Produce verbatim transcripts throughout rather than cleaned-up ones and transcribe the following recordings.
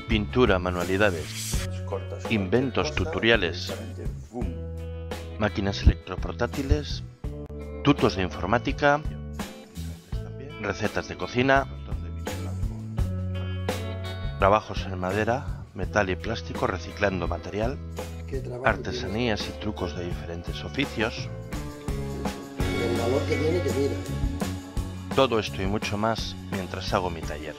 Pintura, manualidades, inventos, tutoriales, máquinas electroportátiles, tutos de informática, recetas de cocina, trabajos en madera, metal y plástico reciclando material, artesanías y trucos de diferentes oficios. El valor que tiene que mira. Todo esto y mucho más mientras hago mi taller.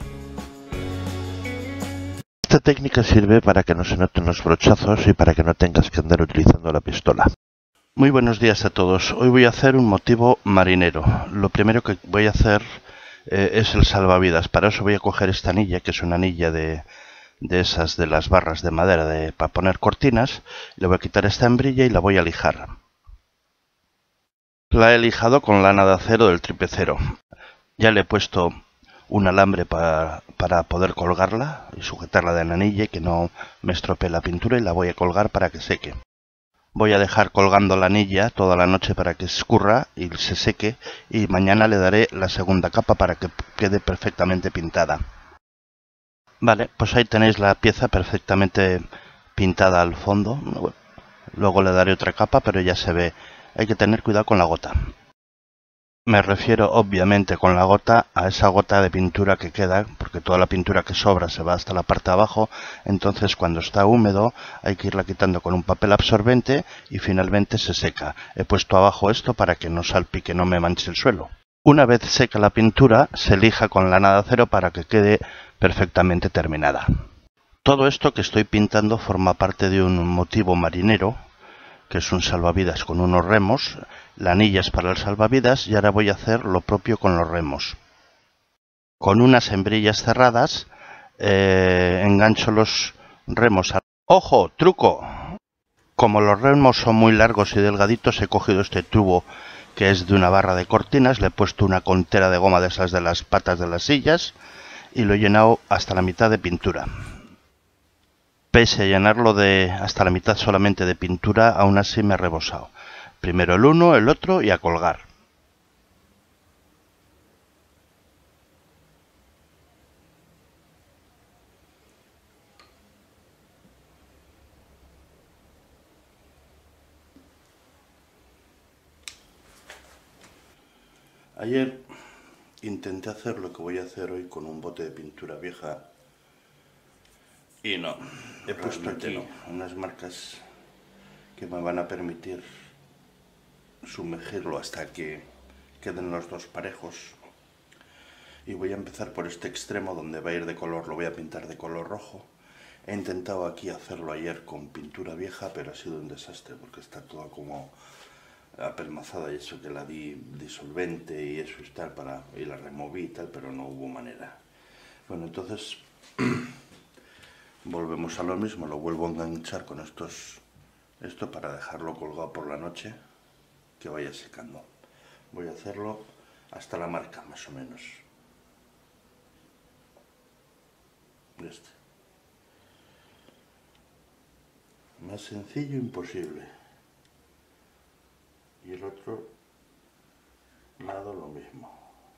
Esta técnica sirve para que no se noten los brochazos y para que no tengas que andar utilizando la pistola. Muy buenos días a todos. Hoy voy a hacer un motivo marinero. Lo primero que voy a hacer eh, es el salvavidas. Para eso voy a coger esta anilla, que es una anilla de, de esas de las barras de madera de, para poner cortinas. Le voy a quitar esta hembrilla y la voy a lijar. La he lijado con lana de acero del tripecero. Ya le he puesto un alambre para, para poder colgarla y sujetarla de la anilla y que no me estropee la pintura, y la voy a colgar para que seque. Voy a dejar colgando la anilla toda la noche para que escurra y se seque, y mañana le daré la segunda capa para que quede perfectamente pintada. Vale, pues ahí tenéis la pieza perfectamente pintada al fondo. Luego le daré otra capa, pero ya se ve. Hay que tener cuidado con la gota. Me refiero obviamente con la gota a esa gota de pintura que queda, porque toda la pintura que sobra se va hasta la parte de abajo. Entonces cuando está húmedo hay que irla quitando con un papel absorbente y finalmente se seca. He puesto abajo esto para que no salpique, no me manche el suelo. Una vez seca la pintura se lija con lana de acero para que quede perfectamente terminada. Todo esto que estoy pintando forma parte de un motivo marinero, que es un salvavidas con unos remos. La anilla es para el salvavidas y ahora voy a hacer lo propio con los remos. Con unas hembrillas cerradas eh, engancho los remos. A... ¡Ojo! ¡Truco! Como los remos son muy largos y delgaditos, he cogido este tubo que es de una barra de cortinas, le he puesto una contera de goma de esas de las patas de las sillas y lo he llenado hasta la mitad de pintura. Pese a llenarlo de hasta la mitad solamente de pintura, aún así me he rebosado. Primero el uno, el otro y a colgar. Ayer intenté hacer lo que voy a hacer hoy con un bote de pintura vieja y no, he puesto aquí no. unas marcas que me van a permitir sumergirlo hasta que queden los dos parejos, y voy a empezar por este extremo donde va a ir de color, lo voy a pintar de color rojo. He intentado aquí hacerlo ayer con pintura vieja, pero ha sido un desastre porque está todo como apelmazada, y eso que la di disolvente y eso y tal, para, y la removí y tal, pero no hubo manera. Bueno, entonces volvemos a lo mismo, lo vuelvo a enganchar con estos, esto para dejarlo colgado por la noche, que vaya secando. Voy a hacerlo hasta la marca, más o menos. Este. Más sencillo imposible. Y el otro lado lo mismo.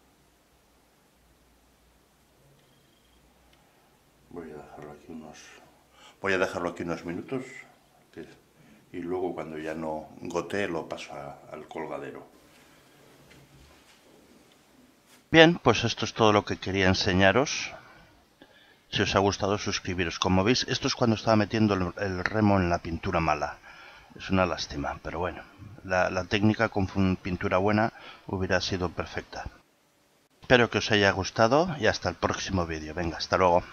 Voy a dejarlo aquí unos, voy a dejarlo aquí unos minutos. Y luego cuando ya no gotee lo paso a, al colgadero. Bien, pues esto es todo lo que quería enseñaros. Si os ha gustado, suscribiros. Como veis, esto es cuando estaba metiendo el, el remo en la pintura mala. Es una lástima, pero bueno, la, la técnica con pintura buena hubiera sido perfecta. Espero que os haya gustado y hasta el próximo vídeo. Venga, hasta luego.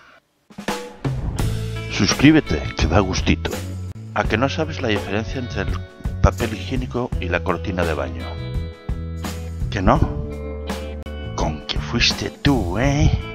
Suscríbete, que da gustito. ¿A que no sabes la diferencia entre el papel higiénico y la cortina de baño? ¿Que no? Con que fuiste tú, ¿eh?